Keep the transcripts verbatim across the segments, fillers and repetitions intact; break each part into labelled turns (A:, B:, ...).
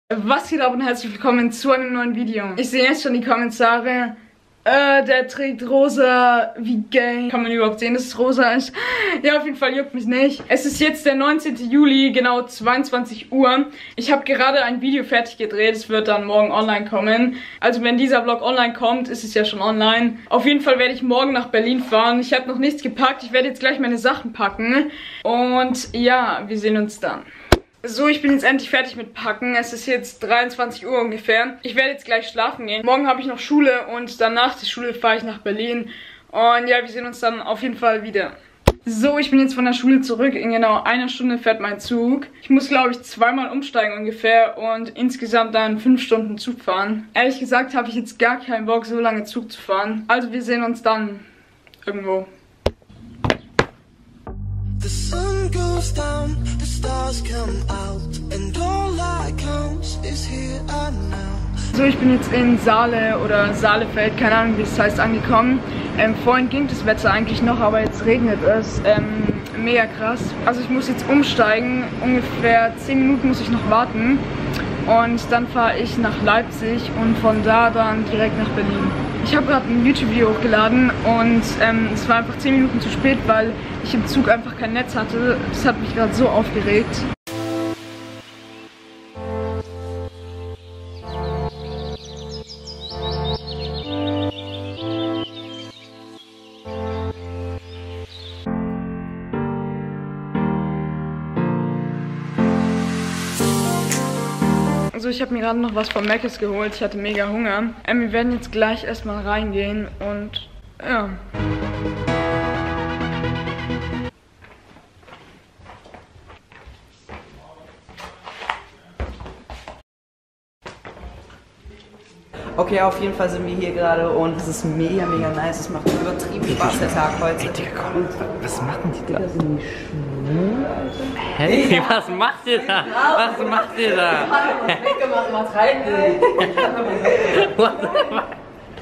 A: Was geht ab und herzlich willkommen zu einem neuen Video. Ich sehe jetzt schon die Kommentare. Äh, der trägt rosa, wie gay. Kann man überhaupt sehen, dass es rosa ist? Ja, auf jeden Fall juckt mich nicht. Es ist jetzt der neunzehnte Juli, genau zweiundzwanzig Uhr. Ich habe gerade ein Video fertig gedreht, es wird dann morgen online kommen. Also wenn dieser Vlog online kommt, ist es ja schon online. Auf jeden Fall werde ich morgen nach Berlin fahren. Ich habe noch nichts gepackt, ich werde jetzt gleich meine Sachen packen. Und ja, wir sehen uns dann. So, ich bin jetzt endlich fertig mit Packen. Es ist jetzt dreiundzwanzig Uhr ungefähr. Ich werde jetzt gleich schlafen gehen. Morgen habe ich noch Schule und danach der Schule fahre ich nach Berlin. Und ja, wir sehen uns dann auf jeden Fall wieder. So, ich bin jetzt von der Schule zurück. In genau einer Stunde fährt mein Zug. Ich muss, glaube ich, zweimal umsteigen ungefähr und insgesamt dann fünf Stunden Zug fahren. Ehrlich gesagt habe ich jetzt gar keinen Bock, so lange Zug zu fahren. Also wir sehen uns dann irgendwo.
B: The sun goes down, the stars come out, and all that counts is here and now.
A: So, ich bin jetzt in Saale oder Saalefeld, keine Ahnung wie es heißt, angekommen. Ähm, vorhin ging das Wetter eigentlich noch, aber jetzt regnet es. Ähm, mega krass. Also ich muss jetzt umsteigen, ungefähr zehn Minuten muss ich noch warten. Und dann fahre ich nach Leipzig und von da dann direkt nach Berlin. Ich habe gerade ein YouTube-Video hochgeladen und ähm, es war einfach zehn Minuten zu spät, weil ich im Zug einfach kein Netz hatte. Das hat mich gerade so aufgeregt. Also ich habe mir gerade noch was von Mc's geholt, ich hatte mega Hunger. Ähm, wir werden jetzt gleich erstmal reingehen und ja.
C: Okay, auf jeden Fall sind wir hier gerade und es ist mega, mega nice. Es macht übertrieben Spaß, der Tag heute.
D: Ey, Digga, komm, was machen die da?
C: Das sind die schwul, Alter.
D: Hey, was macht ihr da? Was macht ihr da?
C: Weggemacht, was rein.
D: What the fuck?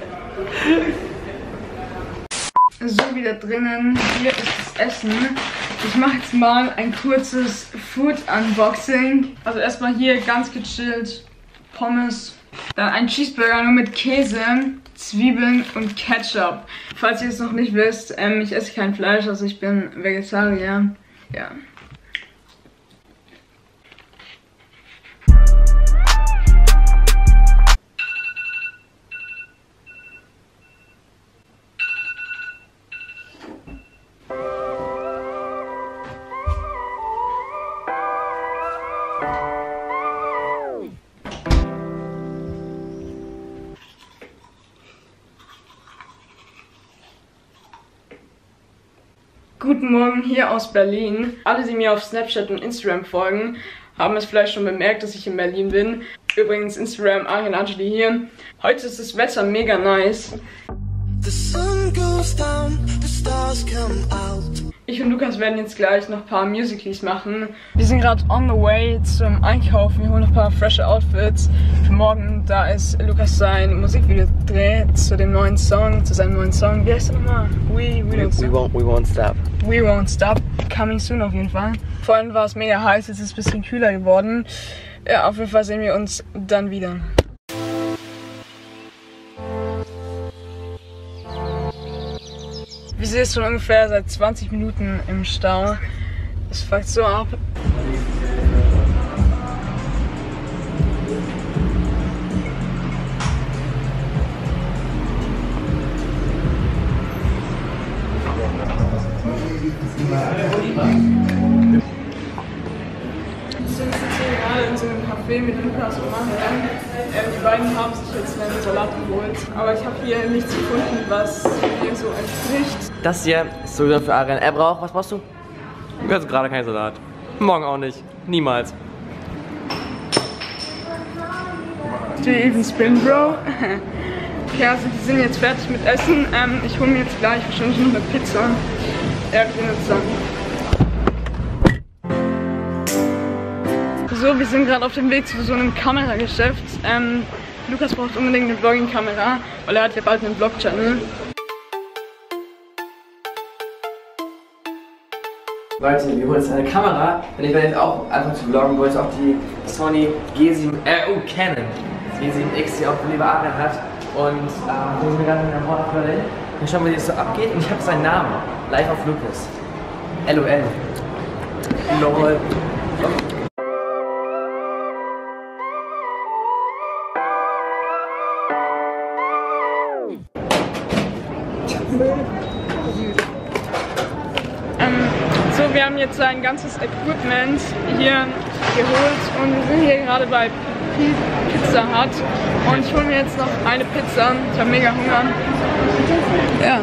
A: So, wieder drinnen. Hier ist das Essen. Ich mache jetzt mal ein kurzes Food-Unboxing. Also erstmal hier ganz gechillt Pommes. Dann ein Cheeseburger nur mit Käse, Zwiebeln und Ketchup. Falls ihr es noch nicht wisst, ähm, ich esse kein Fleisch, also ich bin Vegetarier. Ja. Guten Morgen hier aus Berlin. Alle, die mir auf Snapchat und Instagram folgen, haben es vielleicht schon bemerkt, dass ich in Berlin bin. Übrigens Instagram, Arjen Angeli hier. Heute ist das Wetter mega nice.
B: The sun goes down, the stars come out.
A: Ich und Lukas werden jetzt gleich noch ein paar Musicals machen. Wir sind gerade on the way zum Einkaufen. Wir holen noch ein paar frische Outfits für morgen. Da ist Lukas sein Musikvideo dreht zu dem neuen Song, zu seinem neuen Song. Wie heißt der nochmal? We, we, don't
D: We won't, we won't stop.
A: We won't stop. Coming soon auf jeden Fall. Vorhin war es mega heiß, jetzt ist es ein bisschen kühler geworden. Ja, auf jeden Fall sehen wir uns dann wieder. Wir sind jetzt schon ungefähr seit zwanzig Minuten im Stau. Es fuckt so ab. Wir sind jetzt hier gerade in so einem Café mit Lukas und Marian. Ähm, die beiden haben sich jetzt einen Salat geholt. Aber ich habe hier nichts gefunden, was mir so entspricht.
D: Das hier ist so für Arjen. Er braucht, was brauchst du? Du hast gerade keinen Salat. Morgen auch nicht. Niemals.
A: Do you even spin, bro? Okay, also die sind jetzt fertig mit Essen. Ähm, ich hole mir jetzt gleich wahrscheinlich noch eine Pizza. Ja, wir sehen uns dann. So, wir sind gerade auf dem Weg zu so einem Kamerageschäft. Ähm, Lukas braucht unbedingt eine Vlogging-Kamera, weil er hat ja bald einen Vlog-Channel.
D: Leute, wir holen jetzt eine Kamera, denn ich werde jetzt auch einfach zu vloggen, wo jetzt auch die Sony G sieben, äh, oh, Canon G sieben X, die auch lieber Arian hat. Und ähm, wir sind gerade in der Horrorquelle. Dann schauen wir, wie es so abgeht. Und ich habe seinen Namen. Live auf Lucas. L O L. LOL.
A: Ähm, so, wir haben jetzt ein ganzes Equipment hier geholt und wir sind hier gerade bei Pizza Hut und ich hole mir jetzt noch eine Pizza. Ich habe mega Hunger. Ja.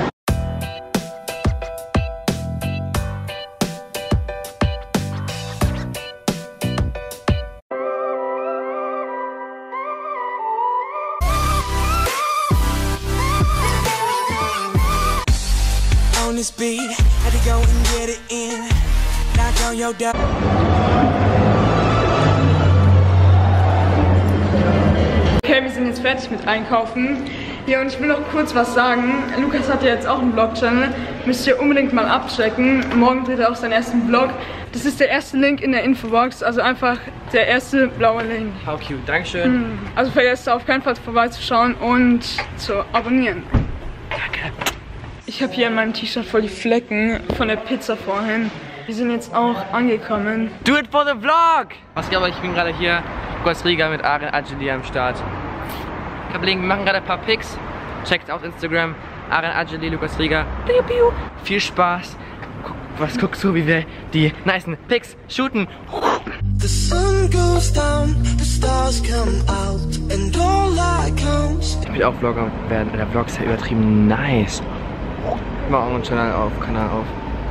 B: On this beat, had to go and get it in. Knock on your door.
A: Okay, wir sind jetzt fertig mit Einkaufen. Ja, und ich will noch kurz was sagen. Lukas hat ja jetzt auch einen Vlog-Channel. Müsst ihr unbedingt mal abchecken. Morgen dreht er auch seinen ersten Vlog. Das ist der erste Link in der Infobox. Also einfach der erste blaue Link.
D: How cute, Dankeschön.
A: Also vergesst auf keinen Fall vorbeizuschauen und zu abonnieren.
D: Danke.
A: Ich habe hier an meinem T-Shirt voll die Flecken von der Pizza vorhin. Wir sind jetzt auch angekommen.
D: Do it for the vlog! Was geht aber, ich bin gerade hier in Costa Rica mit Arian Ajeli am Start. Ich hab Link, wir machen gerade ein paar Pics. Checkt auf Instagram. Arian Ajeli, Lucas Riga. Piu, piu. Viel Spaß. Guck, was guckst du, wie wir die nicen Pics shooten.
B: The sun goes down, the stars come out, and all that counts.
D: Ich will auch Vlogger werden. Der Vlog ist ja übertrieben nice. Ich mach auch einen Channel auf, Kanal auf.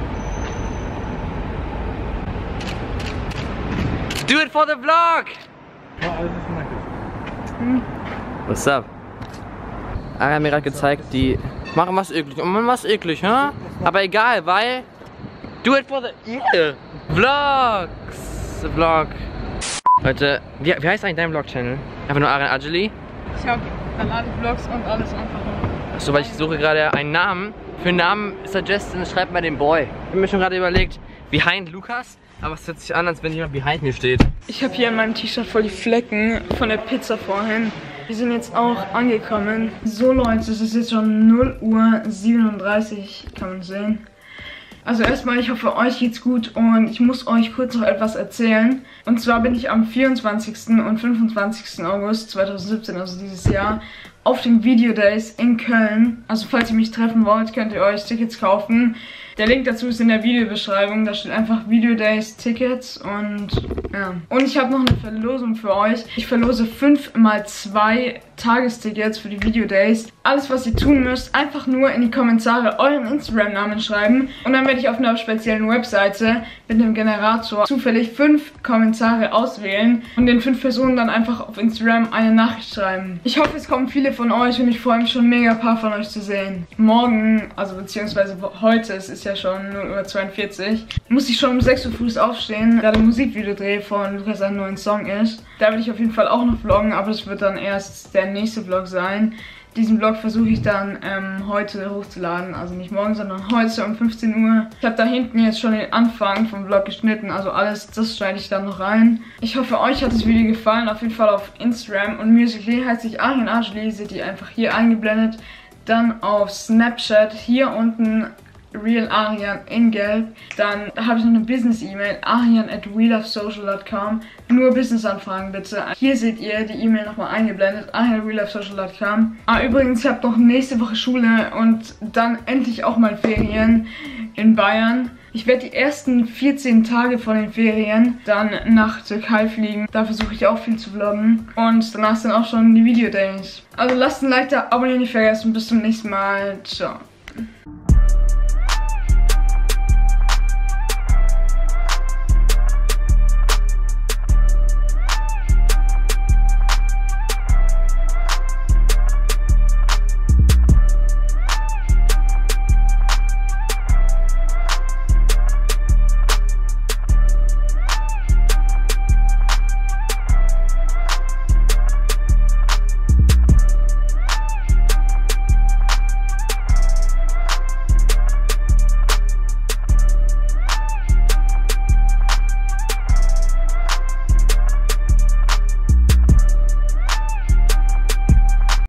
D: Do it for the vlog! What's up? Arian hat mir gerade gezeigt, die machen was eklig. Und man was eklig, hä? Aber egal, weil do it for the yeah. Vlogs! Vlog. Leute, wie, wie heißt eigentlich dein Vlog-Channel? Einfach nur Arian Ajeli?
A: Ich habe dann alle Vlogs und alles einfach.
D: Achso, weil ich suche gerade einen Namen. Für einen Namen Suggestion schreibt mal den Boy. Ich habe mir schon gerade überlegt, Behind Lucas, aber es hört sich an, als wenn jemand behind mir steht.
A: Ich habe hier an meinem T-Shirt voll die Flecken von der Pizza vorhin. Wir sind jetzt auch angekommen. So Leute, es ist jetzt schon null Uhr siebenunddreißig, kann man sehen. Also erstmal, ich hoffe, euch geht's gut und ich muss euch kurz noch etwas erzählen. Und zwar bin ich am vierundzwanzigsten und fünfundzwanzigsten August zweitausendsiebzehn, also dieses Jahr, auf den Video Days in Köln. Also falls ihr mich treffen wollt, könnt ihr euch Tickets kaufen. Der Link dazu ist in der Videobeschreibung. Da steht einfach Video Days Tickets und ja. Und ich habe noch eine Verlosung für euch. Ich verlose fünf mal zwei Tagestickets für die Video Days. Alles, was ihr tun müsst, einfach nur in die Kommentare euren Instagram-Namen schreiben. Und dann werde ich auf einer speziellen Webseite mit einem Generator zufällig fünf Kommentare auswählen und den fünf Personen dann einfach auf Instagram eine Nachricht schreiben. Ich hoffe, es kommen viele von euch und ich freue mich schon mega ein paar von euch zu sehen. Morgen, also beziehungsweise heute, es ist ja schon null Uhr zweiundvierzig, muss ich schon um sechs Uhr früh aufstehen, da der Musikvideodreh von Lukas einen neuen Song ist. Da werde ich auf jeden Fall auch noch vloggen, aber das wird dann erst der nächste Vlog sein. Diesen Vlog versuche ich dann ähm, heute hochzuladen, also nicht morgen, sondern heute um fünfzehn Uhr. Ich habe da hinten jetzt schon den Anfang vom Vlog geschnitten, also alles, das schneide ich dann noch rein. Ich hoffe, euch hat das Video gefallen, auf jeden Fall auf Instagram und Musical.ly heißt ich Arian Ajeli, seht ihr einfach hier eingeblendet. Dann auf Snapchat, hier unten Real Arian in Gelb. Dann habe ich noch eine Business-E-Mail, arian at we love social dot com. Nur Business-Anfragen bitte. Hier seht ihr die E-Mail nochmal eingeblendet, arian at we love social dot com. Ah, übrigens, ich habe noch nächste Woche Schule und dann endlich auch mal Ferien in Bayern. Ich werde die ersten vierzehn Tage von den Ferien dann nach Türkei fliegen. Da versuche ich auch viel zu vloggen. Und danach sind auch schon die Video-Days. Also lasst ein Like da, abonnieren nicht vergessen. Bis zum nächsten Mal. Ciao.